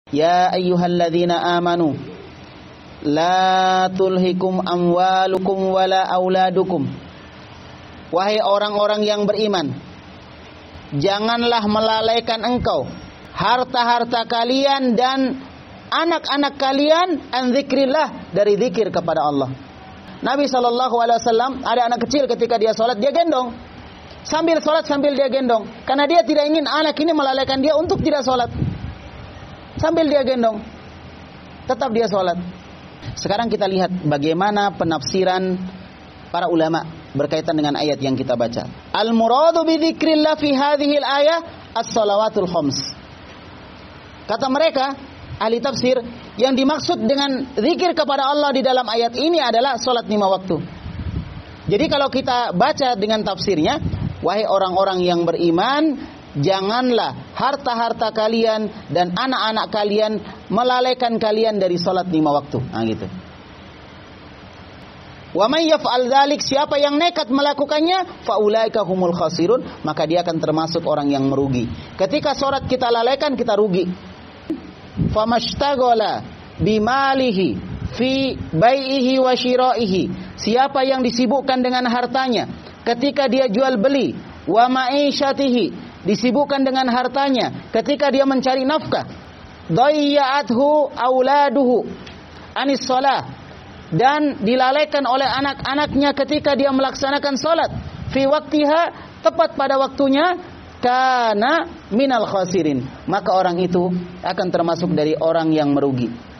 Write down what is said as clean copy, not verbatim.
Ya ayyuhalladzina amanu la tulhikum amwalukum wala auladukum. Wahai orang-orang yang beriman, janganlah melalaikan engkau harta-harta kalian dan anak-anak kalian an dzikrillah, dari zikir kepada Allah. Nabi SAW ada anak kecil, ketika dia sholat dia gendong. Sambil sholat sambil dia gendong, karena dia tidak ingin anak ini melalaikan dia untuk tidak sholat. Sambil dia gendong, tetap dia sholat. Sekarang kita lihat bagaimana penafsiran para ulama berkaitan dengan ayat yang kita baca. Al-muradu bi dzikrillah fi hadhil ayah as-salawatul khams. Kata mereka, ahli tafsir, yang dimaksud dengan zikir kepada Allah di dalam ayat ini adalah sholat 5 waktu. Jadi kalau kita baca dengan tafsirnya, wahai orang-orang yang beriman, janganlah harta-harta kalian dan anak-anak kalian melalaikan kalian dari sholat 5 waktu. Nah gitu. Wa may yaf'al dzalik, siapa yang nekat melakukannya, faulaika humul khasirun, maka dia akan termasuk orang yang merugi. Ketika sholat kita lalaikan, kita rugi. Famashtaghala bimalihi fi bai'ihi wa shira'ihi, siapa yang disibukkan dengan hartanya ketika dia jual beli, wa ma'isyatihi, disibukkan dengan hartanya ketika dia mencari nafkah, dayya'athu auladuhu anis shalah, dan dilalaikan oleh anak-anaknya ketika dia melaksanakan salat fi waktiha, tepat pada waktunya, kana minal khasirin, maka orang itu akan termasuk dari orang yang merugi.